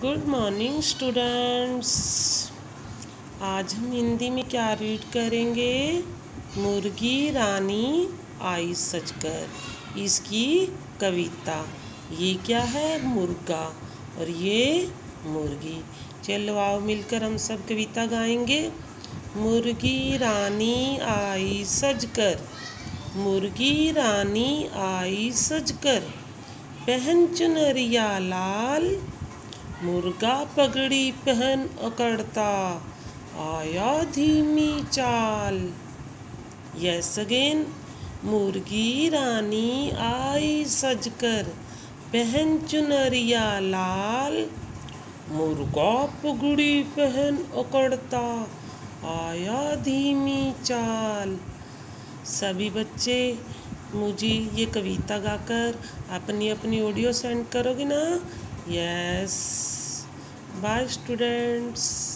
Good morning students. आज हम हिंदी में क्या रीड करेंगे? मुर्गी रानी आई सजकर, इसकी कविता। ये क्या है? मुर्गा और ये मुर्गी। चलो आओ मिलकर हम सब कविता गाएंगे। मुर्गी रानी आई सजकर, मुर्गी रानी आई सजकर, पहन चुनरिया लाल, मुर्गा पगड़ी पहन अकड़ता, आया धीमी चाल। Yes again. मुर्गी रानी आई सजकर, पहन चुनरिया लाल, मुर्गा पगड़ी पहन अकड़ता, आया धीमी चाल। सभी बच्चे मुझे ये कविता गाकर अपनी अपनी ऑडियो सेंड करोगे ना? यस। Bye students.